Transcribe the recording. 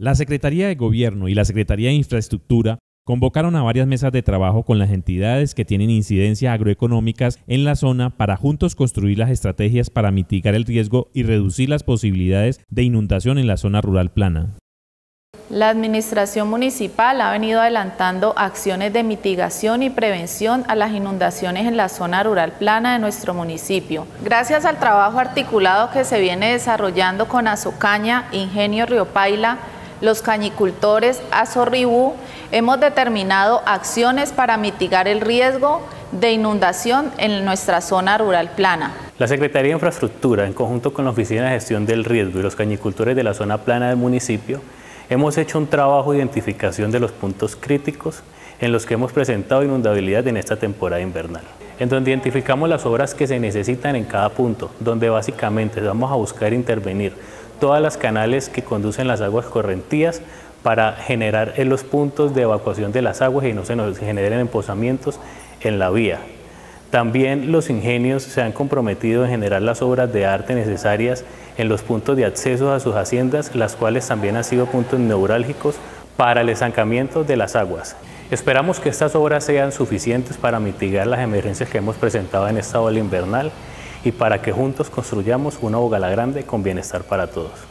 La Secretaría de Gobierno y la Secretaría de Infraestructura convocaron a varias mesas de trabajo con las entidades que tienen incidencias agroeconómicas en la zona para juntos construir las estrategias para mitigar el riesgo y reducir las posibilidades de inundación en la zona rural plana. La administración municipal ha venido adelantando acciones de mitigación y prevención a las inundaciones en la zona rural plana de nuestro municipio. Gracias al trabajo articulado que se viene desarrollando con Azocaña, Ingenio Río Paila, los cañicultores, Azorribú, hemos determinado acciones para mitigar el riesgo de inundación en nuestra zona rural plana. La Secretaría de Infraestructura, en conjunto con la Oficina de Gestión del Riesgo y los cañicultores de la zona plana del municipio, hemos hecho un trabajo de identificación de los puntos críticos en los que hemos presentado inundabilidad en esta temporada invernal, en donde identificamos las obras que se necesitan en cada punto, donde básicamente vamos a buscar intervenir todas las canales que conducen las aguas correntías para generar en los puntos de evacuación de las aguas y no se nos generen emposamientos en la vía. También los ingenios se han comprometido en generar las obras de arte necesarias en los puntos de acceso a sus haciendas, las cuales también han sido puntos neurálgicos para el estancamiento de las aguas. Esperamos que estas obras sean suficientes para mitigar las emergencias que hemos presentado en esta ola invernal y para que juntos construyamos una Bogotá grande con bienestar para todos.